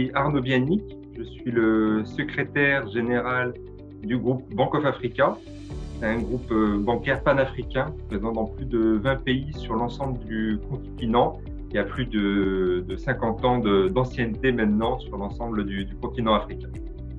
suis Arnaud Bianic, je suis le secrétaire général du groupe Bank of Africa. C'est un groupe bancaire panafricain présent dans plus de 20 pays sur l'ensemble du continent. Il y a plus de 50 ans d'ancienneté maintenant sur l'ensemble du continent africain.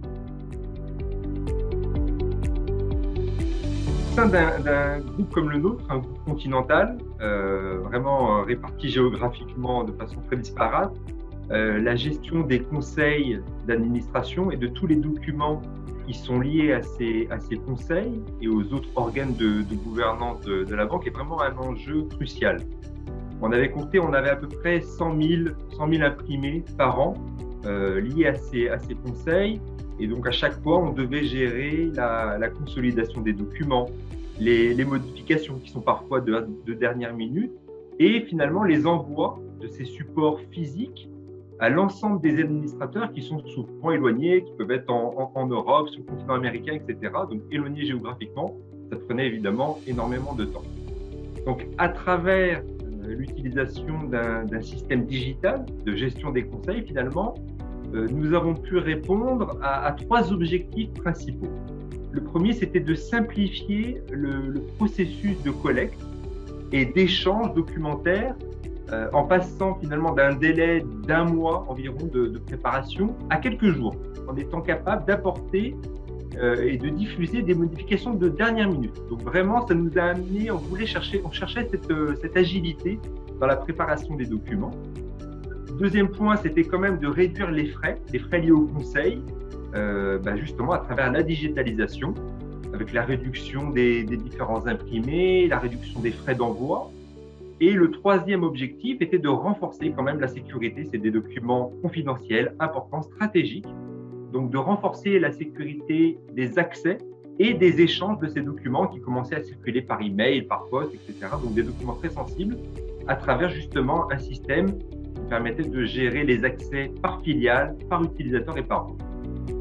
Au sein d'un groupe comme le nôtre, un groupe continental, vraiment réparti géographiquement de façon très disparate, la gestion des conseils d'administration et de tous les documents qui sont liés à ces conseils et aux autres organes de gouvernance de la banque est vraiment un enjeu crucial. On avait compté, on avait à peu près 100 000 imprimés par an liés à ces conseils. Et donc, à chaque fois, on devait gérer la consolidation des documents, les modifications qui sont parfois de dernière minute et finalement les envois de ces supports physiques à l'ensemble des administrateurs qui sont souvent éloignés, qui peuvent être en Europe, sur le continent américain, etc. Donc, éloignés géographiquement, ça prenait évidemment énormément de temps. Donc, à travers l'utilisation d'un système digital de gestion des conseils, finalement, nous avons pu répondre à trois objectifs principaux. Le premier, c'était de simplifier le processus de collecte et d'échange documentaire en passant finalement d'un délai d'un mois environ de préparation à quelques jours, en étant capable d'apporter et de diffuser des modifications de dernière minute. Donc vraiment, ça nous a amené, on cherchait cette agilité dans la préparation des documents. Deuxième point, c'était quand même de réduire les frais liés au conseil, justement à travers la digitalisation, avec la réduction des différents imprimés, la réduction des frais d'envoi. Et le troisième objectif était de renforcer quand même la sécurité. C'est des documents confidentiels, importants, stratégiques. Donc de renforcer la sécurité des accès et des échanges de ces documents qui commençaient à circuler par email, par poste, etc. Donc des documents très sensibles à travers justement un système qui permettait de gérer les accès par filiale, par utilisateur et par groupe.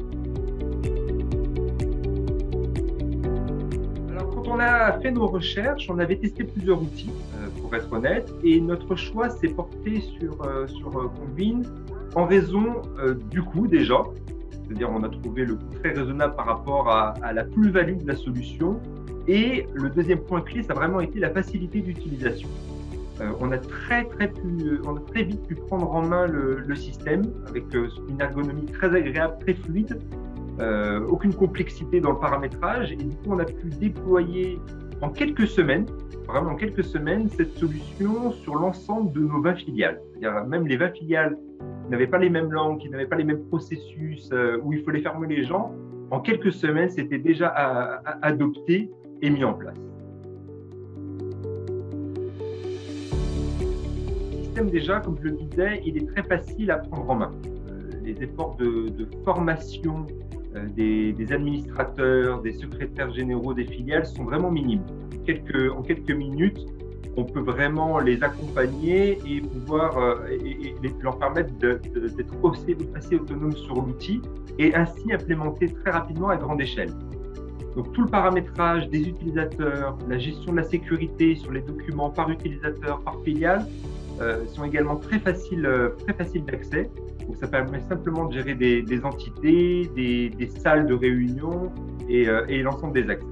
Alors quand on a fait nos recherches, on avait testé plusieurs outils, pour être honnête, et notre choix s'est porté sur Convene en raison du coût déjà. C'est-à-dire on a trouvé le coût très raisonnable par rapport à la plus-value de la solution. Et le deuxième point clé, ça a vraiment été la facilité d'utilisation. On a très vite pu prendre en main le système avec une ergonomie très agréable, très fluide, aucune complexité dans le paramétrage. Et du coup, on a pu déployer en quelques semaines, vraiment en quelques semaines, cette solution sur l'ensemble de nos 20 filiales. C'est-à-dire même les 20 filiales qui n'avaient pas les mêmes langues, qui n'avaient pas les mêmes processus, où il fallait former les gens, en quelques semaines, c'était déjà adopté et mis en place. Le système déjà, comme je le disais, il est très facile à prendre en main. Les efforts de formation des administrateurs, des secrétaires généraux des filiales sont vraiment minimes. En quelques minutes, on peut vraiment les accompagner et pouvoir leur permettre d'être assez autonomes sur l'outil et ainsi implémenter très rapidement à grande échelle. Donc tout le paramétrage des utilisateurs, la gestion de la sécurité sur les documents par utilisateur, par filiale, sont également très faciles d'accès. Donc ça permet simplement de gérer des entités, des salles de réunion et l'ensemble des accès.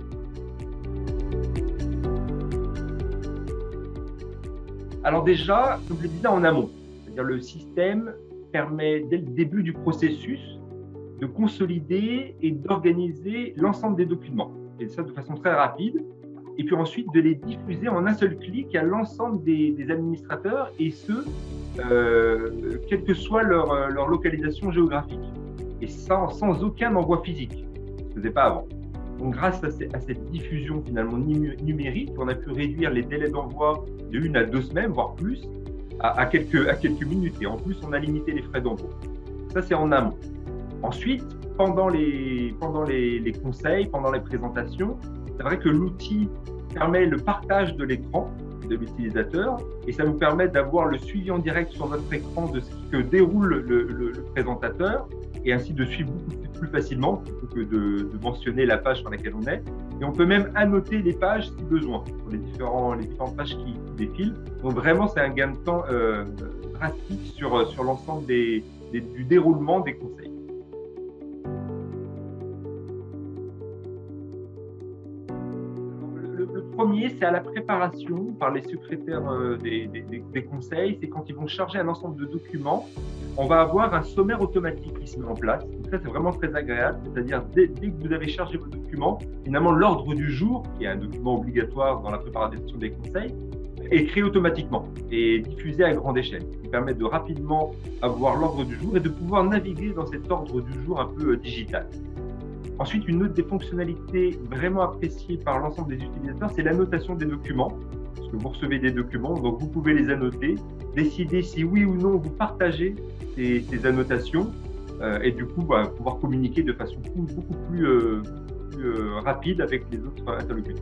Alors déjà, comme je le disais en amont, c'est-à-dire le système permet dès le début du processus de consolider et d'organiser l'ensemble des documents, et ça de façon très rapide, et puis ensuite de les diffuser en un seul clic à l'ensemble des administrateurs, et ce, quelle que soit leur localisation géographique. Et ça sans aucun envoi physique, ce ne se faisait pas avant. Donc grâce à cette diffusion finalement numérique, on a pu réduire les délais d'envoi de 1 à 2 semaines, voire plus, à quelques minutes. Et en plus, on a limité les frais d'envoi. Ça, c'est en amont. Ensuite, pendant les conseils, pendant les présentations, c'est vrai que l'outil permet le partage de l'écran de l'utilisateur et ça nous permet d'avoir le suivi en direct sur notre écran de ce que déroule le présentateur et ainsi de suivre beaucoup plus facilement plutôt que de mentionner la page sur laquelle on est. Et on peut même annoter les pages si besoin sur les différentes pages qui défilent. Donc vraiment, c'est un gain de temps drastique sur l'ensemble des du déroulement des conseils. Le premier, c'est à la préparation par les secrétaires des conseils. C'est quand ils vont charger un ensemble de documents, on va avoir un sommaire automatique qui se met en place. Donc ça, c'est vraiment très agréable. C'est-à-dire, dès que vous avez chargé vos documents, finalement, l'ordre du jour, qui est un document obligatoire dans la préparation des conseils, est créé automatiquement et diffusé à grande échelle, ce qui permet de rapidement avoir l'ordre du jour et de pouvoir naviguer dans cet ordre du jour un peu digital. Ensuite, une autre des fonctionnalités vraiment appréciées par l'ensemble des utilisateurs, c'est l'annotation des documents. Parce que vous recevez des documents, donc vous pouvez les annoter, décider si oui ou non vous partagez ces annotations et du coup pouvoir communiquer de façon beaucoup plus rapide avec les autres interlocuteurs.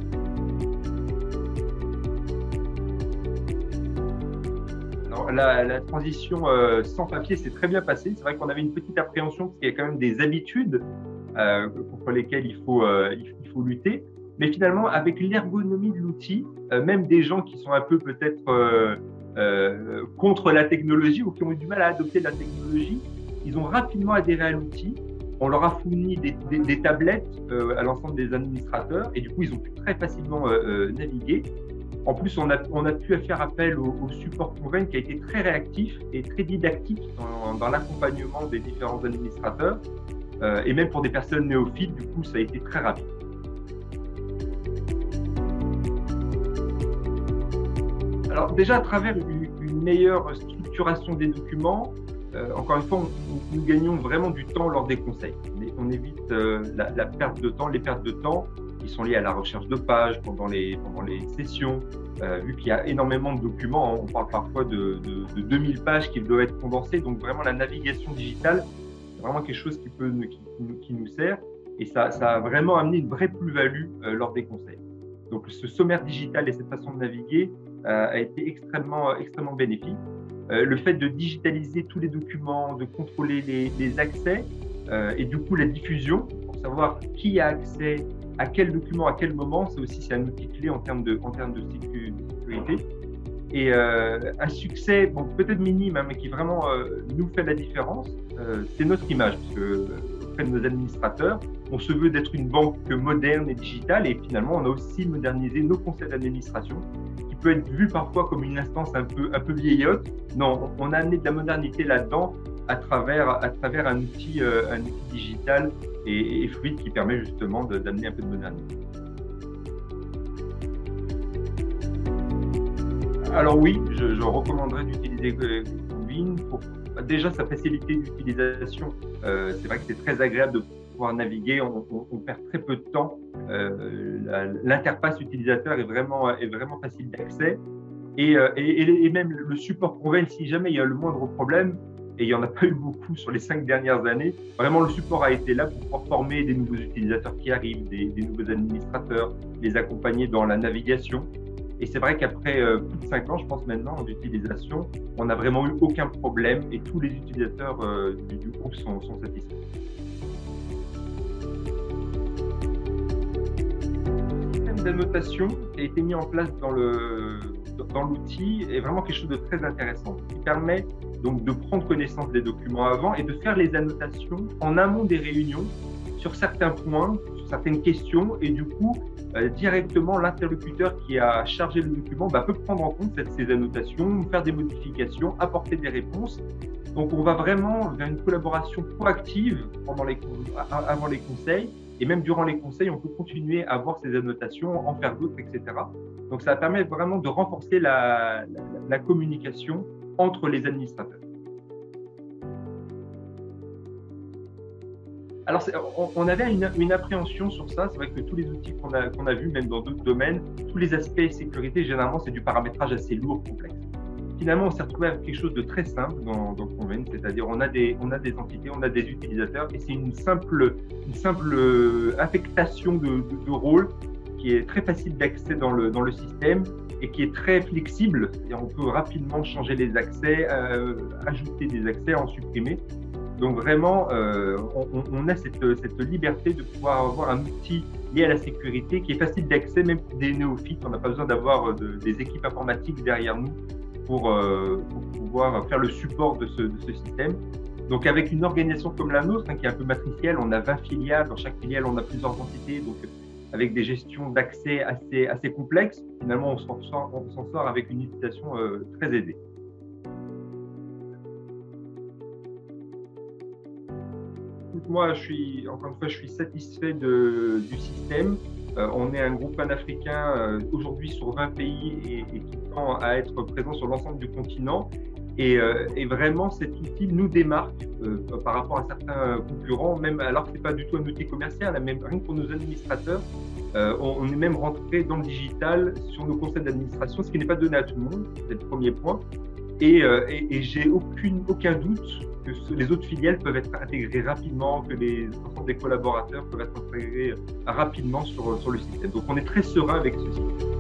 Alors, la transition sans papier s'est très bien passée. C'est vrai qu'on avait une petite appréhension parce qu'il y a quand même des habitudes contre lesquelles il faut lutter. Mais finalement, avec l'ergonomie de l'outil, même des gens qui sont un peu peut-être contre la technologie ou qui ont eu du mal à adopter la technologie, ils ont rapidement adhéré à l'outil. On leur a fourni des tablettes à l'ensemble des administrateurs et du coup, ils ont pu très facilement naviguer. En plus, on a pu faire appel au support Conven qui a été très réactif et très didactique dans l'accompagnement des différents administrateurs. Et même pour des personnes néophytes, du coup, ça a été très rapide. Alors déjà, à travers une meilleure structuration des documents, encore une fois, nous gagnons vraiment du temps lors des conseils. On évite la perte de temps, les pertes de temps qui sont liées à la recherche de pages pendant les sessions. Vu qu'il y a énormément de documents, on parle parfois de 2000 pages qui doivent être condensées, donc vraiment la navigation digitale, c'est vraiment quelque chose qui nous sert et ça a vraiment amené une vraie plus-value lors des conseils. Donc ce sommaire digital et cette façon de naviguer a été extrêmement bénéfique. Le fait de digitaliser tous les documents, de contrôler les accès et du coup la diffusion pour savoir qui a accès à quel document, à quel moment, c'est un outil clé en termes de sécurité. Et un succès, bon, peut-être minime, hein, mais qui vraiment nous fait la différence, c'est notre image, parce que auprès de nos administrateurs, on se veut d'être une banque moderne et digitale, et finalement, on a aussi modernisé nos conseils d'administration, qui peut être vu parfois comme une instance un peu vieillotte. Non, on a amené de la modernité là-dedans à travers un outil digital et fluide qui permet justement d'amener un peu de modernité. Alors oui, je recommanderais d'utiliser Convene pour déjà sa facilité d'utilisation. C'est vrai que c'est très agréable de pouvoir naviguer, on perd très peu de temps. L'interface utilisateur est vraiment facile d'accès et même le support Convene, si jamais il y a le moindre problème, et il n'y en a pas eu beaucoup sur les 5 dernières années, vraiment le support a été là pour pouvoir former des nouveaux utilisateurs qui arrivent, des nouveaux administrateurs, les accompagner dans la navigation. Et c'est vrai qu'après plus de 5 ans, je pense maintenant, d'utilisation, on n'a vraiment eu aucun problème et tous les utilisateurs du groupe sont satisfaits. Le système d'annotation qui a été mis en place dans l'outil est vraiment quelque chose de très intéressant, qui permet donc de prendre connaissance des documents avant et de faire les annotations en amont des réunions sur certains points, sur certaines questions, et du coup, directement, l'interlocuteur qui a chargé le document peut prendre en compte ces annotations, faire des modifications, apporter des réponses. Donc, on va vraiment vers une collaboration proactive avant les conseils, et même durant les conseils, on peut continuer à voir ces annotations, en faire d'autres, etc. Donc, ça permet vraiment de renforcer la communication entre les administrateurs. Alors, on avait une appréhension sur ça. C'est vrai que tous les outils qu'on a vus, même dans d'autres domaines, tous les aspects sécurité, généralement, c'est du paramétrage assez lourd, complexe. Finalement, on s'est retrouvé avec quelque chose de très simple dans Conven, c'est-à-dire on a des entités, on a des utilisateurs, et c'est une simple affectation de rôle qui est très facile d'accès dans le système et qui est très flexible. On peut rapidement changer les accès, ajouter des accès, en supprimer. Donc vraiment, on a cette liberté de pouvoir avoir un outil lié à la sécurité qui est facile d'accès, même pour des néophytes. On n'a pas besoin d'avoir des équipes informatiques derrière nous pour pouvoir faire le support de ce système. Donc avec une organisation comme la nôtre, qui est un peu matricielle, on a 20 filiales, dans chaque filiale on a plusieurs entités, donc avec des gestions d'accès assez complexes, finalement on s'en sort avec une utilisation très aisée. Moi, encore une fois, je suis satisfait du système. On est un groupe panafricain aujourd'hui sur 20 pays et qui tend à être présent sur l'ensemble du continent. Et vraiment, cet outil nous démarque par rapport à certains concurrents, même alors que ce n'est pas du tout un outil commercial, même rien que pour nos administrateurs. On est même rentré dans le digital sur nos conseils d'administration, ce qui n'est pas donné à tout le monde, c'est le premier point. Et j'ai aucun doute que les autres filiales peuvent être intégrées rapidement, que l'ensemble des collaborateurs peuvent être intégrés rapidement sur le système. Donc on est très serein avec ce système.